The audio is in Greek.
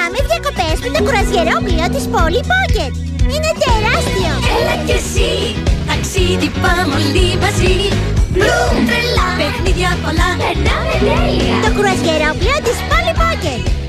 Πάμε διακοπές με το κρουαζιερόπλοιο της Polly Pocket. Είναι τεράστιο! Έλα κι εσύ, ταξίδι πάμε όλοι μαζί. Μπλουμ, τρελά, παιχνίδια πολλά, περνάμε τέλεια. Το κρουαζιερόπλοιο της Polly Pocket.